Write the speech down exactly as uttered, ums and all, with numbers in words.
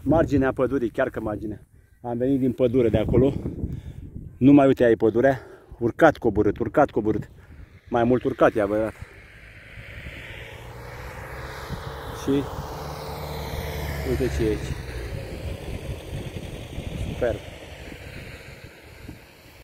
marginea pădurii, chiar că marginea. Am venit din pădure de acolo. Nu mai uite ai pădurea. Urcat coborât, urcat coborât. Mai mult urcat i-a băiat. Și uite ce e aici. Super.